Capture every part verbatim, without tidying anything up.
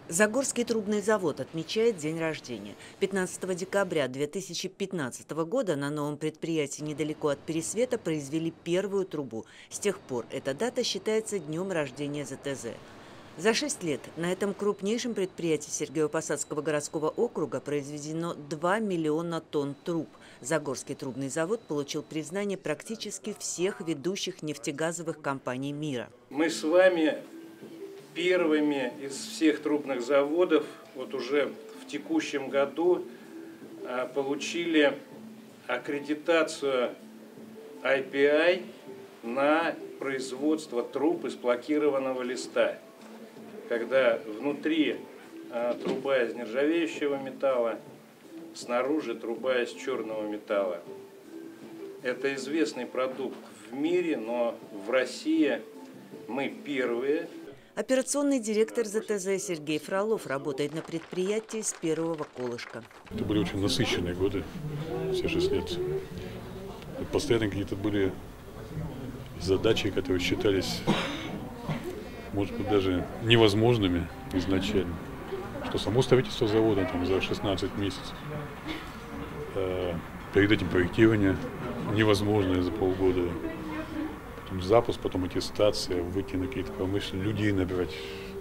Загорский трубный завод отмечает день рождения. пятнадцатого декабря две тысячи пятнадцатого года на новом предприятии недалеко от Пересвета произвели первую трубу. С тех пор эта дата считается днем рождения ЗТЗ. За шесть лет на этом крупнейшем предприятии Сергеево-Посадского городского округа произведено два миллиона тонн труб. Загорский трубный завод получил признание практически всех ведущих нефтегазовых компаний мира. Мы с вами первыми из всех трубных заводов вот уже в текущем году получили аккредитацию ай пи ай на производство труб из флакированного листа, когда внутри труба из нержавеющего металла, снаружи труба из черного металла. Это известный продукт в мире, но в России мы первые. Операционный директор ЗТЗ Сергей Фролов работает на предприятии с первого колышка. Это были очень насыщенные годы, все шесть лет. Постоянно какие-то были задачи, которые считались, может быть, даже невозможными изначально. Что само строительство завода там, за шестнадцать месяцев, а перед этим проектирование невозможное за полгода. Потом запуск, потом аттестация, выйти на какие-то промышленные, людей набирать.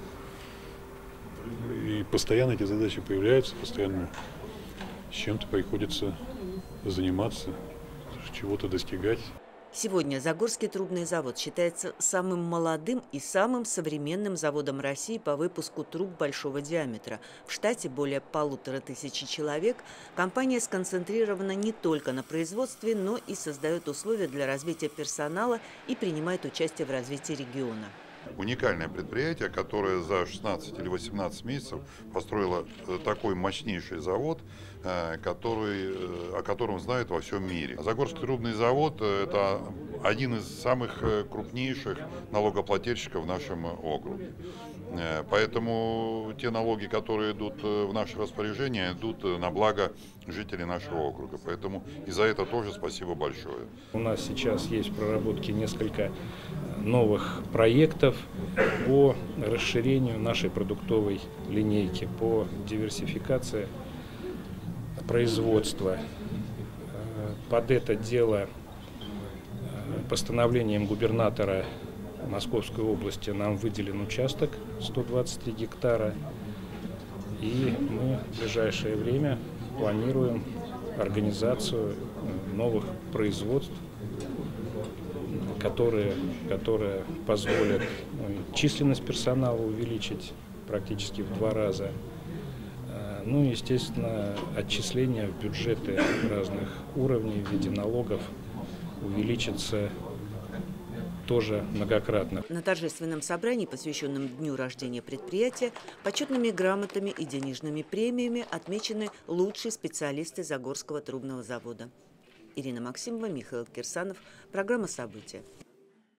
И постоянно эти задачи появляются, постоянно с чем-то приходится заниматься, чего-то достигать. Сегодня Загорский трубный завод считается самым молодым и самым современным заводом России по выпуску труб большого диаметра. В штате более полутора тысячи человек. Компания сконцентрирована не только на производстве, но и создает условия для развития персонала и принимает участие в развитии региона. Уникальное предприятие, которое за шестнадцать или восемнадцать месяцев построило такой мощнейший завод, который, о котором знают во всем мире. Загорский трубный завод – это один из самых крупнейших налогоплательщиков в нашем округе. Поэтому те налоги, которые идут в наше распоряжение, идут на благо жителей нашего округа. Поэтому и за это тоже спасибо большое. У нас сейчас есть в проработке несколько новых проектов по расширению нашей продуктовой линейки, по диверсификации производства. Под это дело постановлением губернатора Московской области нам выделен участок сто двадцать три гектара, и мы в ближайшее время планируем организацию новых производств, которые, которые позволят численность персонала увеличить практически в два раза. Ну и, естественно, отчисления в бюджеты разных уровней в виде налогов увеличится тоже многократно. На торжественном собрании, посвященном дню рождения предприятия, почетными грамотами и денежными премиями отмечены лучшие специалисты Загорского трубного завода. Ирина Максимова, Михаил Кирсанов. Программа «События».